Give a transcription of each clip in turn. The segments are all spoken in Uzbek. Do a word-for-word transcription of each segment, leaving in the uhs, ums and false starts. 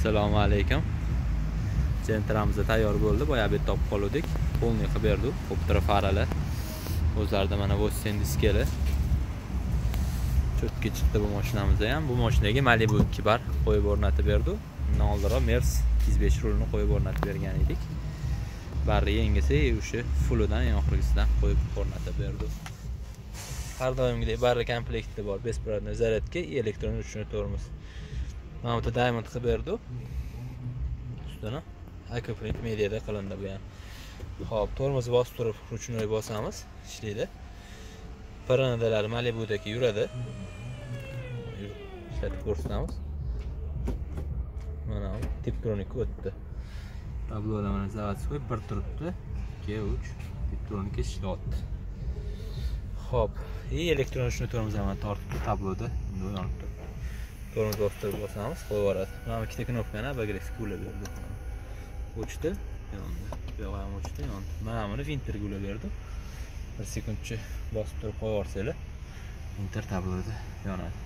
Assalomu alaykum. Jentramiz tayyor bo'ldi. Boya bir top qoldik. Polni qilib berdi. Koptera faralar. O'zlarida mana Vossen diskeli. Cho'tki chiqdi bu mashinamizda ham. Bu mashinaga Malibu ikki bar qo'yib o'rnatib berdi. Undan oldinroq Mers ikki yuz besh rulni qo'yib o'rnatib bergan edik. Bari yengisi o'sha fullidan eng oxirgisidan qo'yib o'rnatib berdi. Har doimgidek barra komplekti bor. Besprovодной zaryadka, elektron ruchnoy tormoz. Mana bu Diamond qilib berdi. Ustini Acoprint mediada qilindi bu ham. Xo'p, tormozni bosib turib ruchnoy bosamiz, ishlaydi. Paranadalar Malibu'dagi yuradi. Ishlatib ko'rsatamiz. Mana bu Tiptronic o'tdi. Tabloda mana zavodskoy bir turibdi. ikki uch Tiptronic ishlayapti. Xo'p, и elektron ruchnoy tormoz ham tortibdi tabloda. Bunda yonib turibdi. Tormoz bostirib bosamiz, qo'yib yuboradi. Mana ikkita knopkani agresif ulab berdi. O'chdi, yondi. Bu yoq ham o'chdi, yondi. Mana buni Winter ulab berdi. bir sekundcha bosib turib qo'yib yuborsanglar, Winter tabloda yonadi.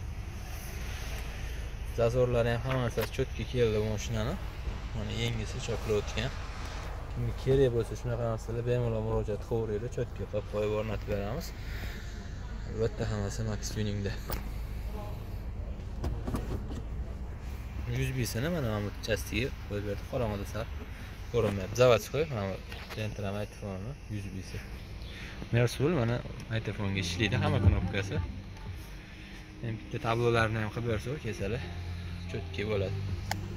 Zazorlari ham hamma narsasi cho'tki keldi bu mashinani. Mana yengisi cho'kilib o'tgan. Kimga kerak bo'lsa shunaqa narsalar bemalol murojaat qilaveringlar, cho'tki qilib qo'yib o'rnatib beramiz. Albatta hammasi Max Tuningda. yuz bisini mana bu chastiga qo'yib berdi. Qorong'ida sar ko'rinmayapti. Zavodskoy mana Gentram iPhone yuz bisi. Mersul mana iPhone'ga ishlaydi hamma knopkasi. Ham bitta tablolarni ham qilib bersa, kesali cho'tki bo'ladi.